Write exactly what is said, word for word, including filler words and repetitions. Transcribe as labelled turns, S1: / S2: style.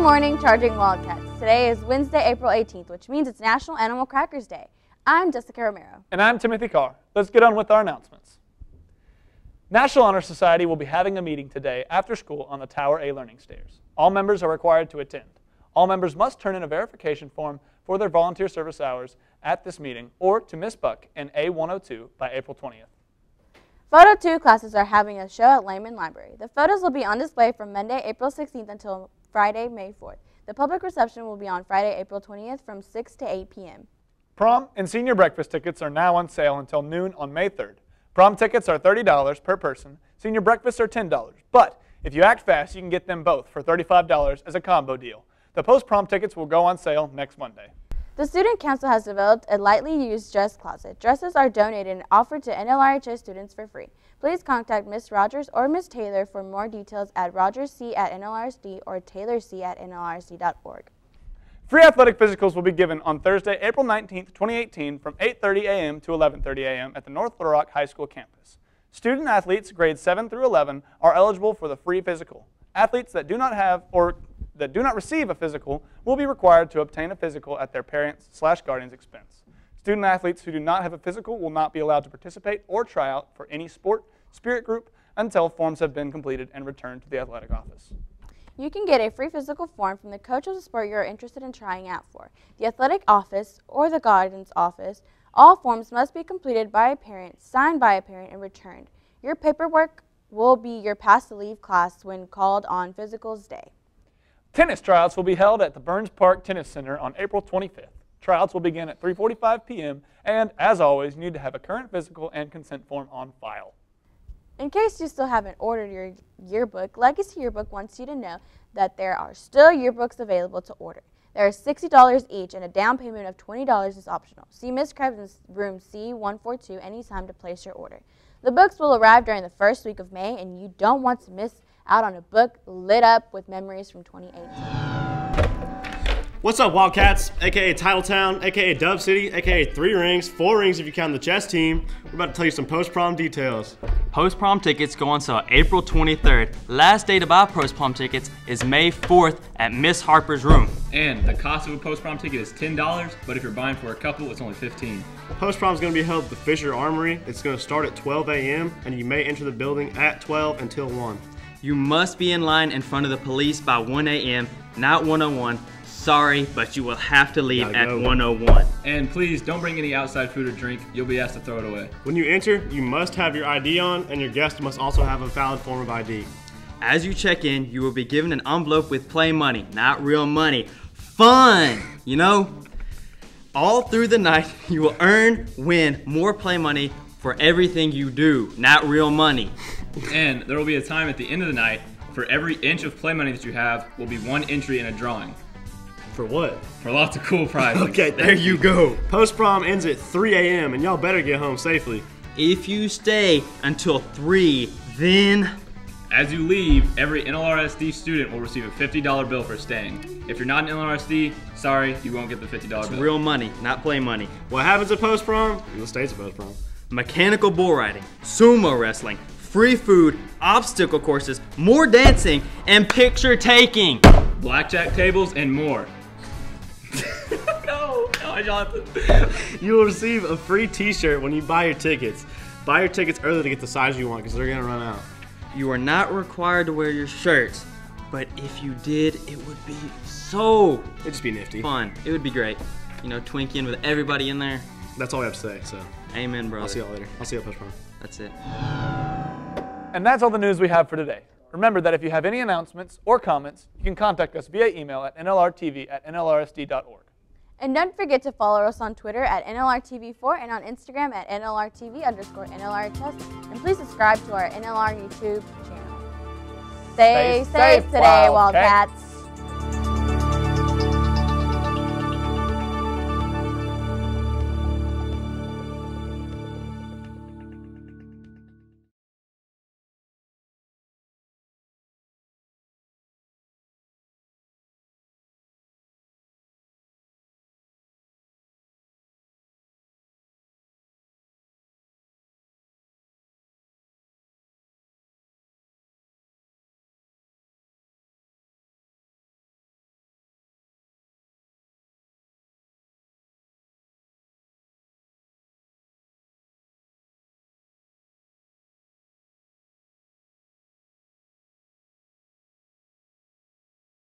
S1: morning, Charging Wildcats. Today is Wednesday, April eighteenth, which means it's National Animal Crackers Day. I'm Jessica Romero.
S2: And I'm Timothy Carr. Let's get on with our announcements. National Honor Society will be having a meeting today after school on the Tower A Learning Stairs. All members are required to attend. All members must turn in a verification form for their volunteer service hours at this meeting or to Miss Buck in A one oh two by April twentieth.
S1: Photo two classes are having a show at Lehman Library. The photos will be on display from Monday, April sixteenth until Friday, May fourth. The public reception will be on Friday, April twentieth from six to eight p m
S2: Prom and senior breakfast tickets are now on sale until noon on May third. Prom tickets are thirty dollars per person. Senior breakfasts are ten dollars. But if you act fast, you can get them both for thirty-five dollars as a combo deal. The post-prom tickets will go on sale next Monday.
S1: The Student Council has developed a lightly used dress closet. Dresses are donated and offered to N L R H S students for free. Please contact Miz Rogers or Miz Taylor for more details at rogersc at N L R S D or taylorc at N L R S D dot org.
S2: Free athletic physicals will be given on Thursday, April nineteenth, twenty eighteen from eight thirty a m to eleven thirty a m at the North Little Rock High School campus. Student athletes grades seven through eleven are eligible for the free physical. Athletes that do not have or that do not receive a physical will be required to obtain a physical at their parents' slash guardian's expense. Student athletes who do not have a physical will not be allowed to participate or try out for any sport, spirit group until forms have been completed and returned to the athletic office.
S1: You can get a free physical form from the coach of the sport you are interested in trying out for, the athletic office, or the guardian's office. All forms must be completed by a parent, signed by a parent, and returned. Your paperwork will be your pass to leave class when called on physicals day.
S2: Tennis tryouts will be held at the Burns Park Tennis Center on April twenty-fifth. Tryouts will begin at three forty-five p m and, as always, you need to have a current physical and consent form on file.
S1: In case you still haven't ordered your yearbook, Legacy Yearbook wants you to know that there are still yearbooks available to order. There are sixty dollars each and a down payment of twenty dollars is optional. See Miz Krebs in room C one forty-two anytime to place your order. The books will arrive during the first week of May, and you don't want to miss out on a book lit up with memories from twenty eighteen.
S3: What's up, Wildcats, aka Titletown, aka Dub City, aka Three Rings, Four Rings if you count the chess team? We're about to tell you some post-prom details.
S4: Post-prom tickets go on sale April twenty-third. Last day to buy post-prom tickets is May fourth at Miss Harper's room.
S5: And the cost of a post-prom ticket is ten dollars, but if you're buying for a couple, it's only fifteen dollars.
S3: Post-prom is going to be held at the Fisher Armory. It's going to start at twelve a m and you may enter the building at twelve until one.
S4: You must be in line in front of the police by one a m, not one oh one. Sorry, but you will have to leave at one oh one.
S5: And please don't bring any outside food or drink. You'll be asked to throw it away.
S3: When you enter, you must have your I D on, and your guest must also have a valid form of I D.
S4: As you check in, you will be given an envelope with play money, not real money. Fun, you know? All through the night, you will earn, win more play money for everything you do, not real money.
S5: And there will be a time at the end of the night for every inch of play money that you have will be one entry in a drawing.
S3: For what?
S5: For lots of cool prizes.
S3: Okay, there you go. Post-prom ends at three a m and y'all better get home safely.
S4: If you stay until three, then...
S5: As you leave, every N L R S D student will receive a fifty dollar bill for staying. If you're not an N L R S D, sorry, you won't get the fifty dollar
S4: it's
S5: bill.
S4: Real money, not play money.
S3: What happens at post-prom? It stays at post-prom.
S4: Mechanical bull riding, sumo wrestling, free food, obstacle courses, more dancing, and picture taking.
S5: Blackjack tables and more. no, no, Jonathan.
S3: You will receive a free t-shirt when you buy your tickets. Buy your tickets early to get the size you want because they're going to run out.
S4: You are not required to wear your shirts, but if you did, it would be so
S3: It'd just be nifty.
S4: Fun. It would be great. You know, twinking with everybody in there.
S3: That's all I have to say, so.
S4: Amen, brother.
S3: I'll see y'all later. I'll see you at post-prom.
S4: That's it.
S2: And that's all the news we have for today. Remember that if you have any announcements or comments, you can contact us via email at N L R T V at N L R S D dot org.
S1: And don't forget to follow us on Twitter at N L R T V four and on Instagram at N L R T V underscore N L R H S. And please subscribe to our N L R YouTube channel. Stay,
S2: Stay
S1: safe
S2: safe,
S1: today,
S2: Wildcats.
S1: Wildcats.